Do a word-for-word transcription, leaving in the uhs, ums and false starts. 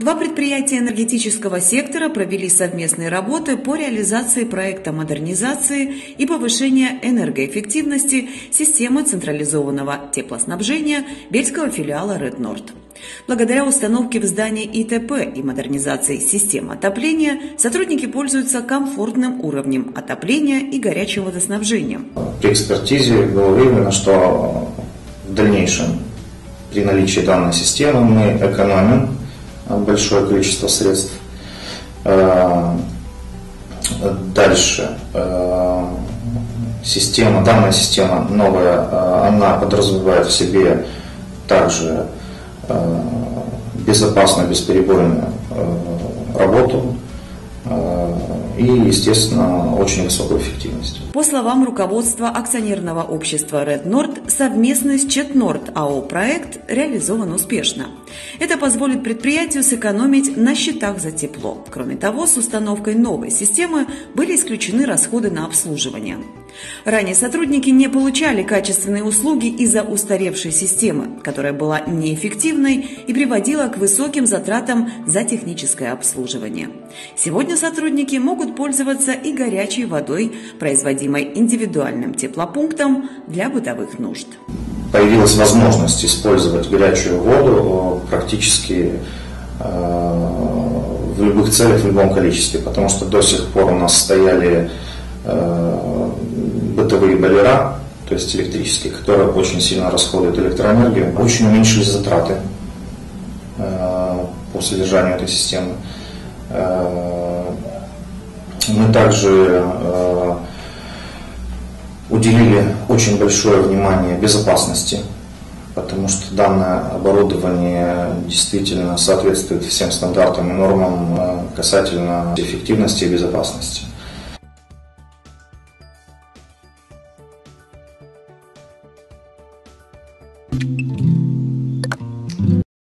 Два предприятия энергетического сектора провели совместные работы по реализации проекта модернизации и повышения энергоэффективности системы централизованного теплоснабжения Бельского филиала Red Nord. Благодаря установке в здании И Т П и модернизации систем отопления сотрудники пользуются комфортным уровнем отопления и горячим водоснабжением. При экспертизе было выявлено, что в дальнейшем при наличии данной системы мы экономим большое количество средств. Дальше система, данная система новая, она подразумевает в себе также безопасную, бесперебойную работу и, естественно, очень высокую эффективность. По словам руководства акционерного общества Red Nord, совместный с Четнорд А О проект реализован успешно. Это позволит предприятию сэкономить на счетах за тепло. Кроме того, с установкой новой системы были исключены расходы на обслуживание. Ранее сотрудники не получали качественные услуги из-за устаревшей системы, которая была неэффективной и приводила к высоким затратам за техническое обслуживание. Сегодня сотрудники могут пользоваться и горячей водой, производимой индивидуальным теплопунктом для бытовых нужд. Появилась возможность использовать горячую воду практически в любых целях, в любом количестве, потому что до сих пор у нас стояли бытовые бойлера, то есть электрические, которые очень сильно расходуют электроэнергию, очень уменьшились затраты по содержанию этой системы. Мы также уделили очень большое внимание безопасности, потому что данное оборудование действительно соответствует всем стандартам и нормам касательно эффективности и безопасности. Thank you.